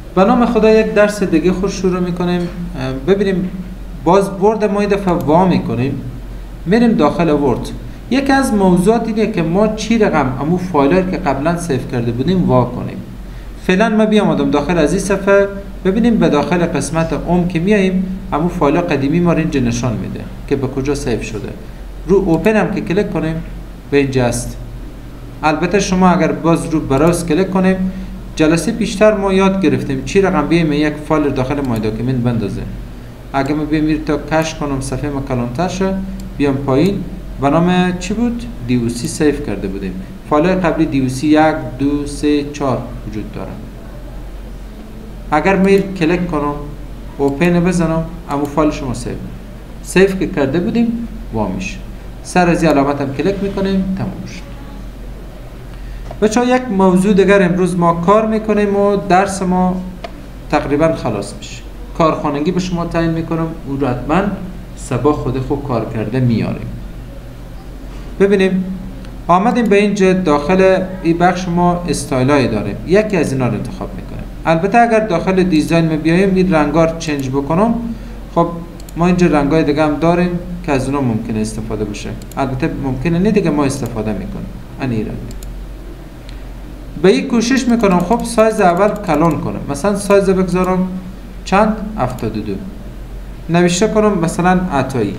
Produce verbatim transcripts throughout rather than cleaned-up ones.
به نام خدا یک درس دیگه خود شروع میکنیم. ببینیم باز ورد ما این دفعه وا میکنیم، میریم داخل ورد. یکی از موضوعات اینه که ما چی رقم امو فایلایی که قبلا سیو کرده بودیم وا کنیم. فعلا ما بیام آدم داخل از این صفحه، ببینیم به داخل قسمت اوم که میاییم امو فایل قدیمی ما رو اینجا نشان میده که به کجا سیو شده. رو اوپن هم که کلیک کنیم به اینجا است. البته شما اگر باز رو براوز کلیک کنیم، جلسه پیشتر ما یاد گرفتیم چی رقم بیایم یک فایل داخل مای داکیومنت بندازیم. اگه ما بیام تا کش کنم صفحه ما کلانتر شه، بیام پایین به نام چی بود؟ دی او سی سیو کرده بودیم. فایل قبلی دی او سی یک، دو، سه، چهار وجود داره. اگر میل کلیک کنم اوپن بزنم، امو فایل شما سیو سیو که کرده بودیم وا میشه. سر از این علامت هم کلیک میکنیم، تموم شد. بچه یک موضوع دیگر امروز ما کار میکنیم و درس ما تقریبا خلاص میشه. کارخانگی به شما تعیین میکنم، او رو حتما سبا خود خود کار کرده میاریم. ببینیم آمدیم به اینجا داخل این بخش ما استایلای داریم. یکی از اینا رو انتخاب میکنیم. البته اگر داخل دیزاین می بیایم این رنگار چنج بکنم، خب ما اینجا رنگای دیگه هم داریم که از اونا ممکنه استفاده بشه. البته ممکنه نه دیگه ما استفاده میکنیم ان این رنگ. به این کوشش میکنم خب سایز اول کلان کنم. مثلا سایز بگذارم چند؟ هفتاد و دو. نوشته کنم مثلا عطایی.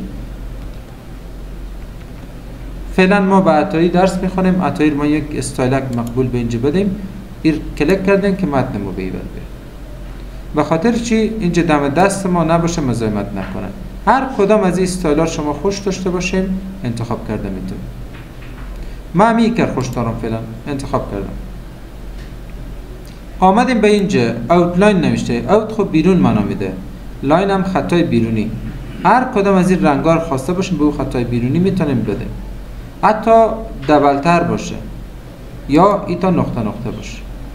فعلا ما به عطایی درس میخونیم. عطایی ما یک استایلک مقبول به اینجا بدیم. این کلیک کردیم که متن ما بیبر بید. به خاطر چی؟ اینجا دم دست ما نباشه، مزاحمت نکنه. هر کدام از این استایلات شما خوش داشته باشیم انتخاب کرده میتونیم. من همی کر خوش دارم فعلا انتخاب کردم. آمدیم به اینجا اوتلاین نوشته. اوت خب بیرون معنا میده، لاین هم خطای بیرونی. هر کدام از این رنگار خواسته باشیم به اون خطای بیرونی میتونیم بدیم. حتی دبلتر باشه یا ایتا نقطه نقطه باشه.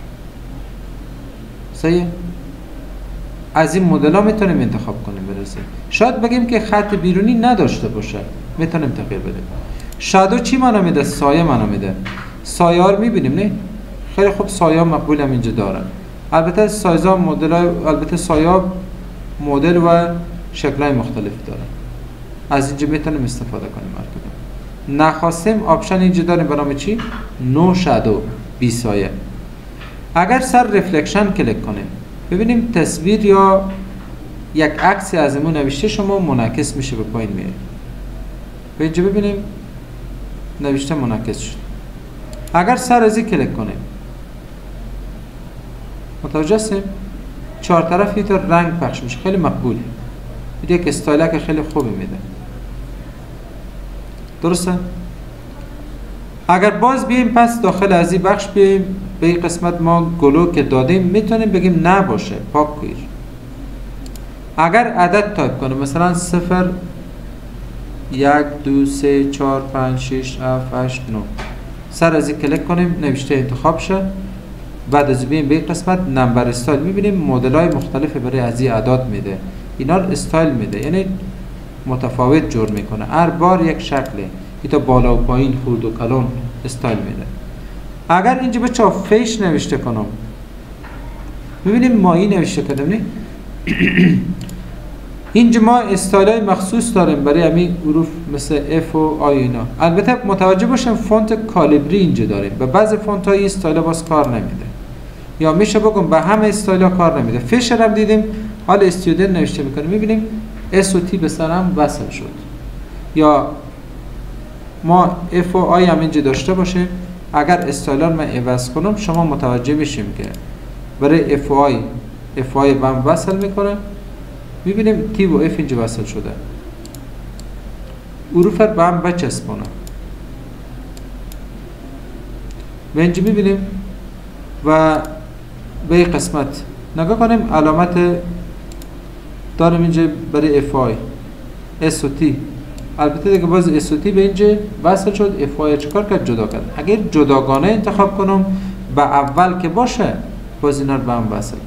صحیح؟ از این مدل ها میتونیم انتخاب کنیم برسه. شاید بگیم که خط بیرونی نداشته باشه، میتونیم تغییر بدیم. شادو چی معنا میده؟ سایه معنا میده. سایه ها رو میبینیم نه؟ خیلی خوب سایه ها مقبول هم اینجا دارن. البته سایز ها مدل ها، البته سایه ها مدل و شکل های مختلف دارن. از اینجا میتونیم استفاده کنیم. نخواستیم آپشن اینجا داریم به نام چی؟ نو شادو، بی سایه. اگر سر رفلکشن کلیک کنیم ببینیم تصویر یا یک عکس از امون نوشته شما منعکس میشه به پایین میره. به اینجا ببینیم نوشته منعکس شد. اگر سر ازی کلیک کنیم متوجه هستیم چهار طرفی تا رنگ پخش میشه. خیلی مقبوله. این یک استایلک خیلی خوبی میده. درسته؟ اگر باز بیایم پس داخل از این بخش بیایم به این قسمت ما گلو که دادیم میتونیم بگیم نباشه، پاک کنید. اگر عدد تایپ کنیم مثلا صفر، یک، دو، سه، چهار، پنج، شش، هفت، هشت، نه، سر از این کلیک کنیم نوشته انتخاب شه. بعد از بیایم به این قسمت نمبر استایل میبینیم مدل های مختلف برای از این اعداد میده. اینا رو استایل میده، یعنی متفاوت جور میکنه. هر بار یک شکله. ایتا بالا و پایین، خورد و کلان استایل میده. اگر اینجا به چا فیش نوشته کنم میبینیم مایی نوشته کردم نه؟ اینجا ما استایل های مخصوص داریم برای همین حروف مثل اف و آی اینا. البته متوجه باشیم فونت کالیبری اینجا داریم. به بعض فونت های استایل باز کار نمیده، یا میشه بگم به همه استایل ها کار نمیده. فیشر هم دیدیم حال استودنت نوشته میکنیم میبینیم اس و تی به سرم وصل شد. یا ما اف و آی هم اینجا داشته باشه. اگر استایلار من عوض کنم شما متوجه بشیم که برای اف و آی اف و آی بم وصل میکنه. میبینیم تی و اف اینجا وصل شده. حروف رو بم بچسبونه. و اینجا میبینیم و به این قسمت نگاه کنیم علامت دارم اینجا برای اف آی اس و تی. البته دیگه باز اس و تی به اینجا وصل شد. اف آی چکار کرد؟ جدا کرد. اگر جداگانه انتخاب کنم به اول که باشه باز اینا رو به هم وصل.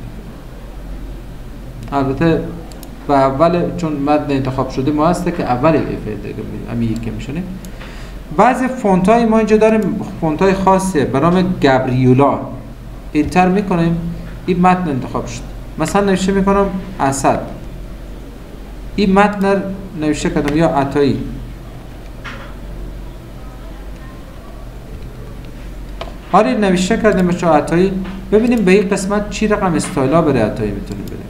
البته به اول چون متن انتخاب شده ما هسته که اول اف دیگه همین که میشونه. بعضی فونت های ما اینجا داریم فونت های خاصه به نام گابریولا. انتر میکنیم این متن انتخاب شد. مثلا نوشته میکنم اسد، این متن نوشته کردم، یا عطایی. آره نوشته کردیم بچه عطایی. ببینیم به این قسمت چی رقم استایلا برای عطایی میتونیم بریم.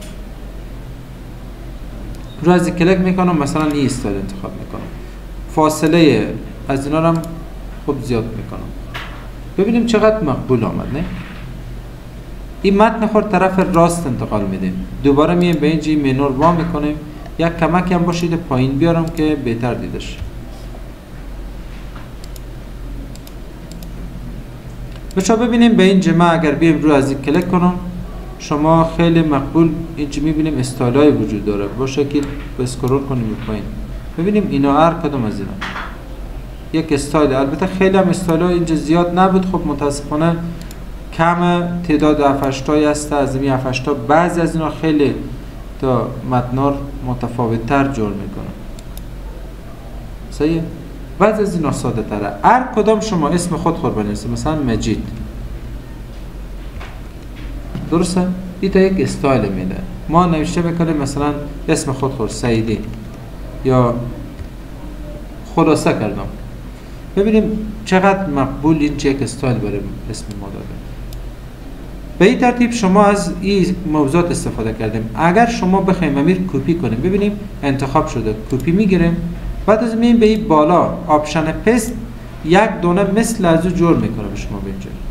رو از کلیک میکنم، مثلا این استایل انتخاب میکنم، فاصله از اینا رو هم خوب زیاد میکنم. ببینیم چقدر مقبول آمد. نه این متن خود طرف راست انتقال میدیم. دوباره میایم به این جی منور وا میکنیم، یک کمکی هم باشید پایین بیارم که بهتر دیدش. بچه ببینیم به این جمع اگر بیایم رو از این کلیک کنم، شما خیلی مقبول اینجا میبینیم استایلای وجود داره. با شکل اسکرول کنیم به پایین ببینیم اینا هر کدوم از اینا یک استایل. البته خیلی هم استایلای اینجا زیاد نبود، خب متاسفانه کم تعداد هفت هشت تایی هست. از این هفت هشت تا بعضی از اینا خیلی تا متنار متفاوت تر جور میکنن. صحیح؟ بعضی از اینا ساده تره. هر کدام شما اسم خود خود بنویسید، مثلا مجید، درسته؟ این تا یک استایل میده. ما نوشته میکنیم مثلا اسم خود خود سعیدی، یا خلاصه کردم. ببینیم چقدر مقبول این یک استایل برای اسم ما داده. به این ترتیب شما از این موضوعات استفاده کردیم. اگر شما بخوایم امیر کپی کنیم، ببینیم انتخاب شده، کپی میگیریم، بعد از مییم به این بالا آپشن پست، یک دونه مثل از او جور میکنه به شما به اینجا.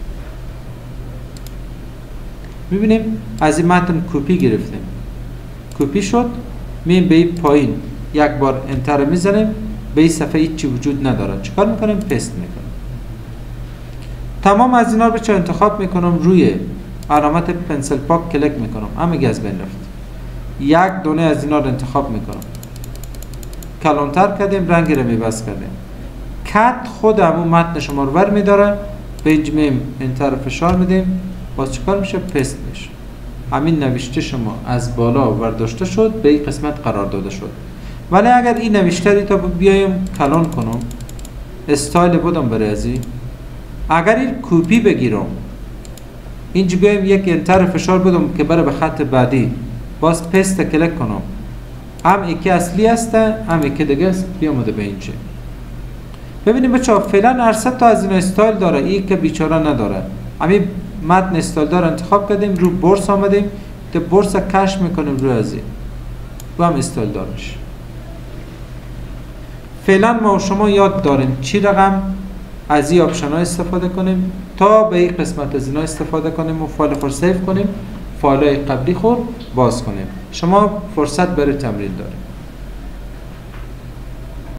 میبینیم از این متن کپی گرفتیم، کپی شد، مییم به این پایین یک بار انتر میزنیم، به این صفحه هیچی وجود نداره. چیکار میکنیم؟ پست میکنیم. تمام از اینا رو چه انتخاب میکنم، روی علامت پنسل پاک کلیک میکنم، همه از بین رفت. یک دونه از اینا رو انتخاب میکنم، کلانتر کردیم، رنگی رو میبست کردیم، کت خود همون متن شما رو ور میداره. به اینجا میم انتر فشار میدیم، باز چیکار میشه؟ پست میشه. همین نوشته شما از بالا ورداشته شد، به این قسمت قرار داده شد. ولی اگر این نوشته ری تا بیایم کلان کنم، استایل بودم برای ازی، اگر این کپی بگیرم، اینجا بیایم یک انتر فشار بدم که بره به خط بعدی، باز پست کلیک کنم، هم یکی اصلی هسته، هم یکی دیگه است، بیامده به اینجا. ببینیم بچه‌ها فعلا هر سه تا از این استایل داره، این که بیچاره نداره. همین متن استایل دار انتخاب کردیم، رو بورس آمدیم که بورس کش میکنیم روی ازی، و هم استایل دارش. فعلا ما و شما یاد داریم چی رقم از این آپشن ها استفاده کنیم تا به این قسمت از اینا استفاده کنیم و فایل خود سیو کنیم، فایل های قبلی خود باز کنیم. شما فرصت برای تمرین داریم.